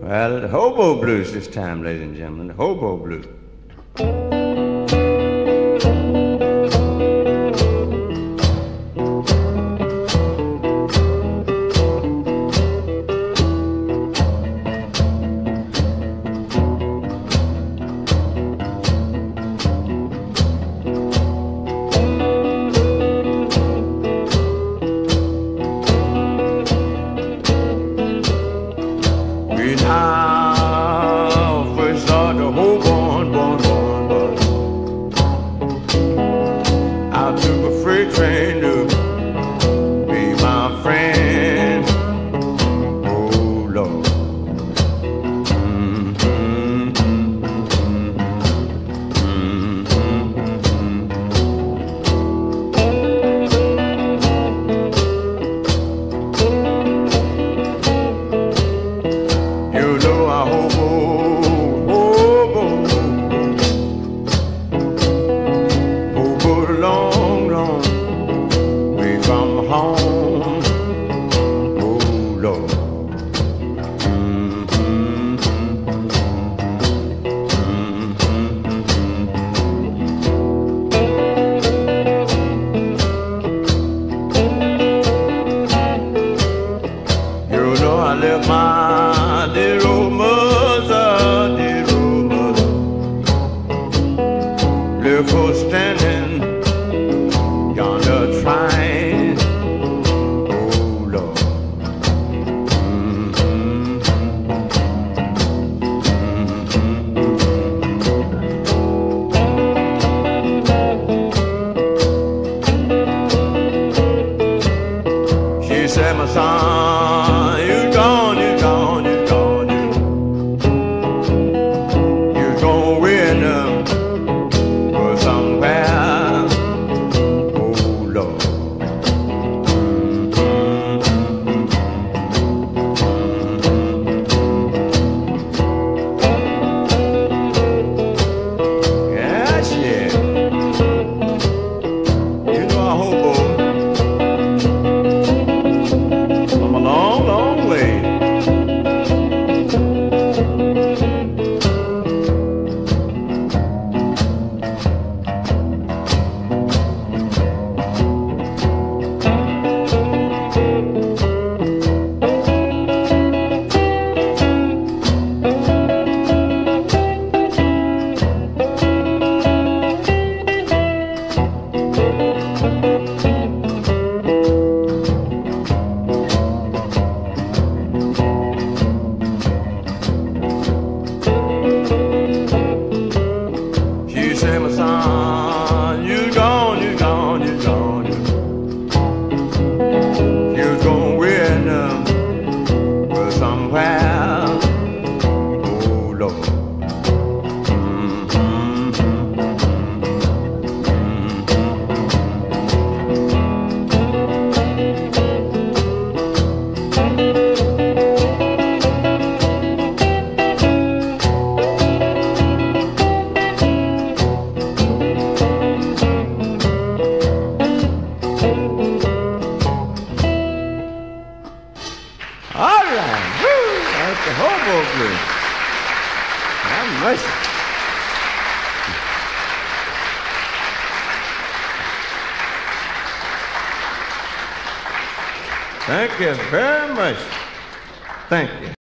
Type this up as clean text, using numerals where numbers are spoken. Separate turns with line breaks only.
Well, the Hobo Blues this time, ladies and gentlemen, the Hobo Blues. Now first saw the whole born. I took a freight train to be my friend. Oh Lord. You know I hobo long way from home. Oh Lord. You know I left my dear old mother, left her standing yonder trying. Oh Lord. She said, my son, you're gone. You're gonna win for somewhere. Oh Lord. Yes, yeah. You know I hobo from a long way. She said, my son, you're gone. You're gonna win for somewhere. Oh Lord. All right, woo, that's the Hobo Blues. Have mercy. Thank you very much. Thank you.